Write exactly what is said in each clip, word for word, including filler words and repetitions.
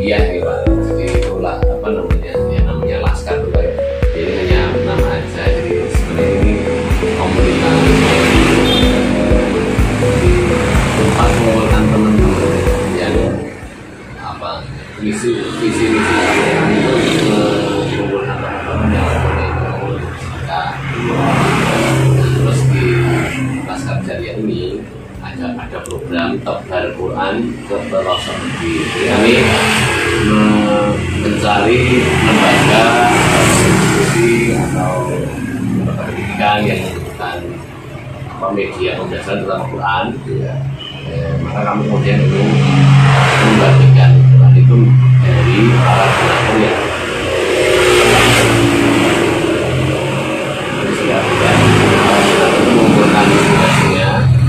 iya nih Pak. Jadi itulah apa namanya ya namanya Laskar tuh Pak. Jadi hanya nama aja. Jadi sebenarnya ini komunitas tempat mengumpulkan teman-teman yang apa visi visi misi kami itu mengumpulkan teman-teman yang berkomunikasi kita. Terus di Laskar Jariah ini ada ada program Tebal Quran ke pelosok negeri. Kami mencari lembaga institusi atau pendidikan yang membutuhkan apa media pembelajaran tentang Quran. Ya. Eh, maka kami kemudian itu membagikan Quran itu dari para donatur yang sudah ada itu mengumpulkan informasinya.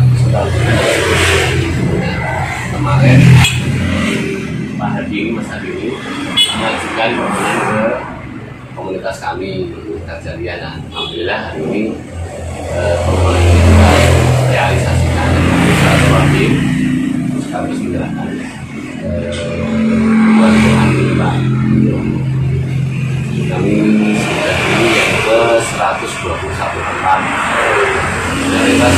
Kemarin Pak Hadi ini, Mas Hadi ini mengajukan permohonan ke komunitas kami komunitas Jariah. Nah, alhamdulillah hari ini eh, permohonan ini kita realisasikan secara wajib sekaligus menyerahkan buat Tuhan ini Pak. Kami sudah ini yang ke seratus dua puluh satu tempat realitas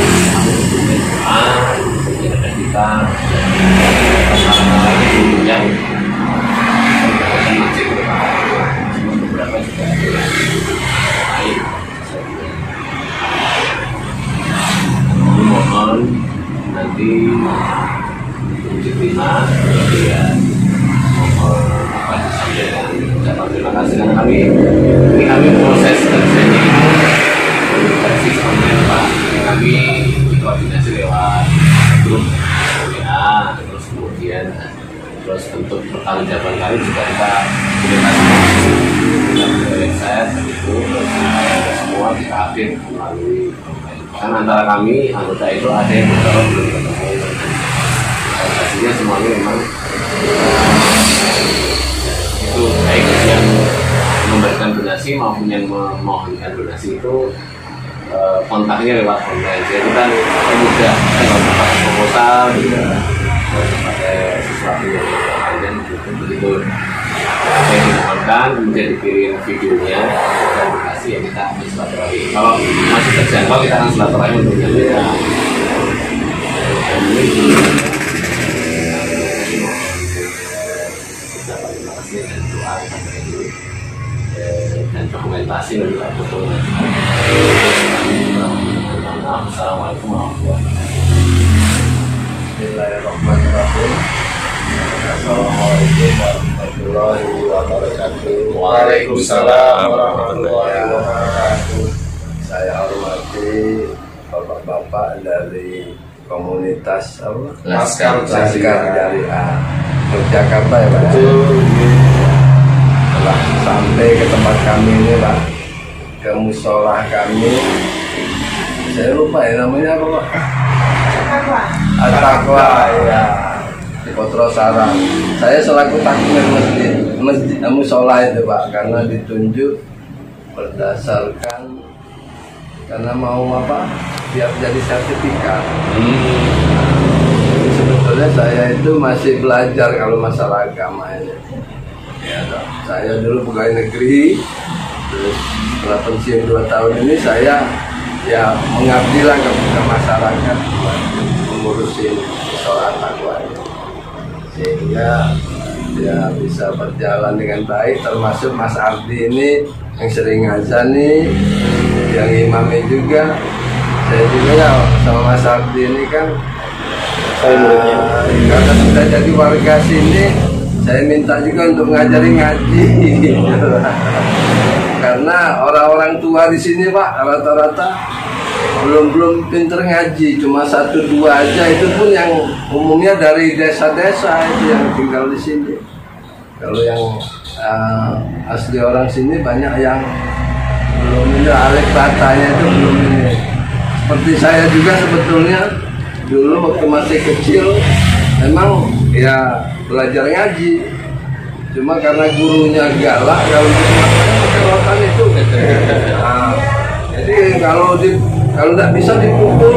ada kita masalah-masalah yang masih beberapa juga lain. Mohon nanti untuk terima ya mohon apa disampaikan ucapan terima kasih karena kami ini kami proses kerjanya itu versi online Pak. Kami koordinasi lewat grup ya, terus kemudian terus untuk pertanggungjawaban kami juga kita komunikasi dengan website itu terus kita semua kita update melalui kan antara kami anggota itu ada yang beberapa belum ketemu. Hasilnya semuanya memang itu baik yang memberikan donasi maupun yang memohonkan donasi itu Uh, kontaknya lewat online. Jadi kita mudah kalau pakai proposal juga pakai sesuatu yang lain gitu begitu apa yang dimohonkan kemudian dikirim videonya dan dikasih ya kita ambil silaturahmi. Kalau masih terjangkau kita akan silaturahmi untuk menyampaikan. Terima kasih dan doa sampai dulu dan dokumentasi dari Pak Foto. Assalamualaikum warahmatullahi wabarakatuh. Bismillahirrahmanirrahim. Assalamualaikum warahmatullahi wabarakatuh. Waalaikumsalam warahmatullahi wabarakatuh. Saya hormati bapak-bapak dari komunitas apa? Laskar Laskar Jariah Yogyakarta ya Pak. Telah sampai ke tempat kami ini Pak, ke musola kami. Saya lupa ya namanya apa Pak? At-Taqwa ya di Potro Sarang. Saya selaku takmir masjid, masjid musola itu Pak, karena ditunjuk berdasarkan karena mau apa? Biar jadi sertifikat. Jadi sebetulnya saya itu masih belajar kalau masalah agama ini. Ya, saya dulu pegawai negeri, terus setelah pensiun dua tahun ini saya ya mengabdilah ke, ke masyarakat mengurusin sholat takwa sehingga ya bisa berjalan dengan baik, termasuk Mas Ardi ini yang sering azan nih, yang imamnya juga. Saya juga ya sama Mas Ardi ini kan uh, karena sudah jadi warga sini, saya minta juga untuk ngajari ngaji karena orang-orang tua di sini Pak rata-rata belum belum pinter ngaji, cuma satu dua aja, itu pun yang umumnya dari desa-desa itu yang tinggal di sini. Kalau yang uh, asli orang sini banyak yang belum ini, alif batanya itu belum ini. Seperti saya juga sebetulnya dulu waktu masih kecil memang ya belajar ngaji, cuma karena gurunya galak kalau kerotan itu nah, jadi kalau di kalau tidak bisa dipukul,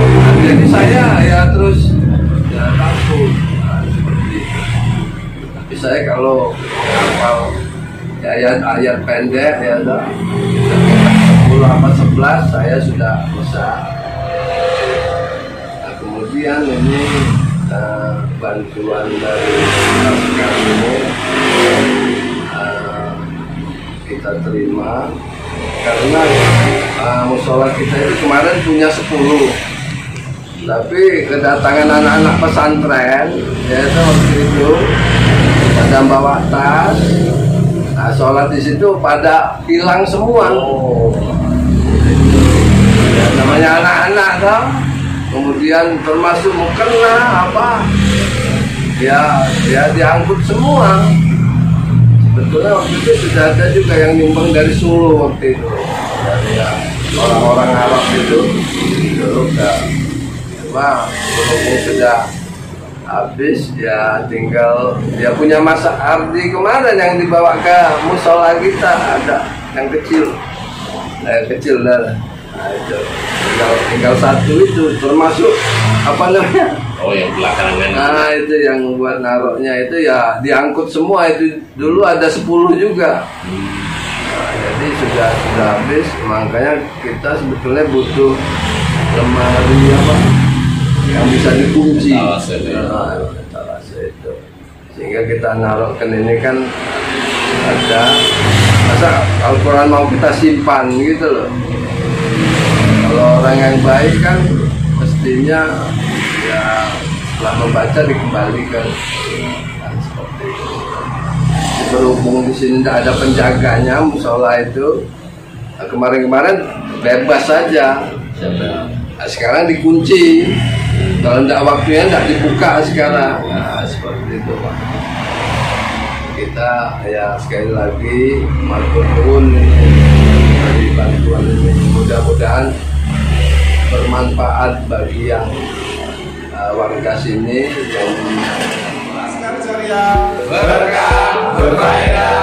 jadi saya ya terus ya takut nah, seperti itu. Tapi saya kalau hafal ayat-ayat pendek ya toh, sepuluh apa sebelas saya sudah bisa. Nah, kemudian ini uh, bantuan dari Laskar ini uh, kita terima karena uh, musola kita itu kemarin punya sepuluh, tapi kedatangan anak-anak pesantren yaitu waktu itu pada bawa tas, nah, sholat di situ pada hilang semua. Oh. Ya, namanya anak-anak toh. Kemudian termasuk mukena apa ya, ya diangkut semua. Sebetulnya waktu itu sudah ada juga yang nyumbang dari Solo waktu itu, dari ya, orang-orang Arab itu dulu udah, cuma berhubung sudah habis ya tinggal dia punya masak ardi kemarin yang dibawa ke musola kita, ada yang kecil, nah, yang kecil dah. Nah, itu tinggal, tinggal satu itu termasuk apa namanya? Oh, yang belakangan. Nah, itu yang buat naroknya itu ya diangkut semua itu, dulu ada sepuluh juga. Nah, jadi sudah sudah habis, makanya kita sebetulnya butuh lemari apa yang bisa dikunci. Etalase itu. Nah, etalase itu. Sehingga kita narokkan ini kan ada, masa Al-Quran mau kita simpan gitu loh. Kalau orang yang baik kan mestinya ya setelah membaca dikembalikan, kan seperti itu. Berhubung di sini tidak ada penjaganya musola itu, nah, kemarin-kemarin bebas saja. Nah, sekarang dikunci. Kalau tidak waktunya tidak dibuka sekarang. Nah, seperti itu Pak. Kita ya sekali lagi matur nuwun dari bantuan ini, mudah-mudahan bermanfaat bagi yang uh, warga sini yang Berkah berfaedah.